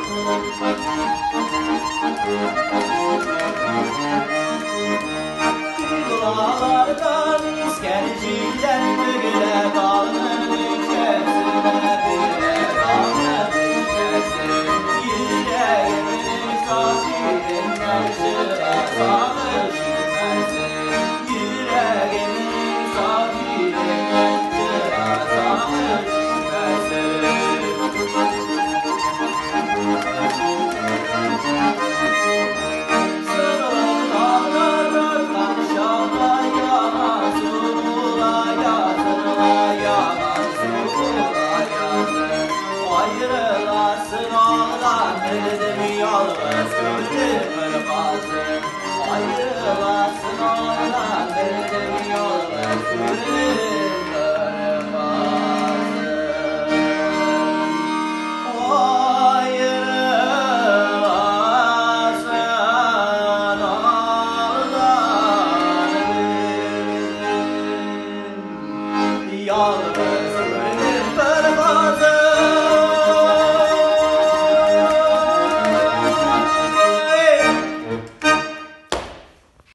Dağlardan iskerciler böyle dağın içerisine bile dağın içerisine yüreğimin zafirinden sıra sağır şüphesi yüreğimin zafirinden sıra sağır şüphesi. Ayrılasın ağlar dedim yalnız gönlümün bazı. Ayrılasın ağlar dedim yalnız gönlümün bazı. Ayrılasın ağlar dedim yalnız